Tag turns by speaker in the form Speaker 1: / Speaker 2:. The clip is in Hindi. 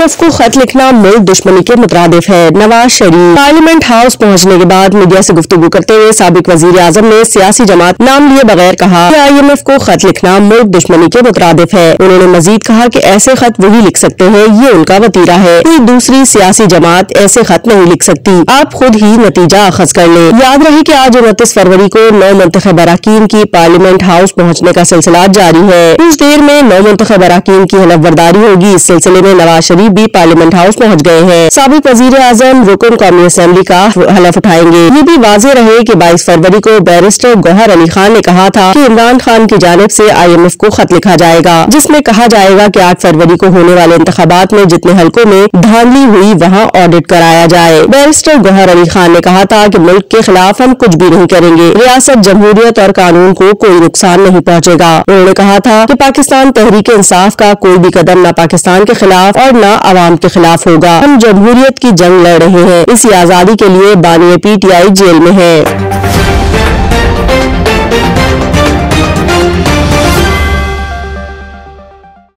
Speaker 1: IMF को खत लिखना मुल्क दुश्मनी के मुतरादिफ है। नवाज शरीफ पार्लियामेंट हाउस पहुंचने के बाद मीडिया से गुफ्तगू करते हुए साबिक वजीर आजम ने सियासी जमात नाम लिए बगैर कहा कि IMF को खत लिखना मुल्क दुश्मनी के मुतरादिफ है। उन्होंने मजीद कहा कि ऐसे खत वही लिख सकते हैं, ये उनका वतीरा है, कोई दूसरी सियासी जमात ऐसे खत नहीं लिख सकती। आप खुद ही नतीजा अखज कर लें। याद रहे कि आज 29 फरवरी को 9 मुंतखब अरकान की पार्लियामेंट हाउस पहुंचने का सिलसिला जारी है। कुछ देर में 9 मुंतखब अरकान की हलफबरदारी होगी। इस सिलसिले में नवाज शरीफ भी पार्लियामेंट हाउस पहुंच गए हैं। साबिक वजीर आजम रुकन कौमी असेंबली का हलफ उठाएंगे। ये भी वाज़ेह रहे कि 22 फरवरी को बैरिस्टर गौहर अली खान ने कहा था कि इमरान खान की जानिब से IMF को खत लिखा जाएगा, जिसमें कहा जाएगा कि 8 फरवरी को होने वाले इंतखाबात में जितने हलकों में धांधली हुई वहां ऑडिट कराया जाए। बैरिस्टर गौहर अली खान ने कहा था कि मुल्क के खिलाफ हम कुछ भी नहीं करेंगे, रियासत, जमहूरियत और कानून को कोई नुकसान नहीं पहुंचेगा। उन्होंने कहा था कि पाकिस्तान तहरीक इंसाफ का कोई भी कदम न पाकिस्तान के खिलाफ और न अवाम के खिलाफ होगा। हम जमहूरियत की जंग लड़ रहे हैं। इसी आजादी के लिए बानी PTI जेल में है।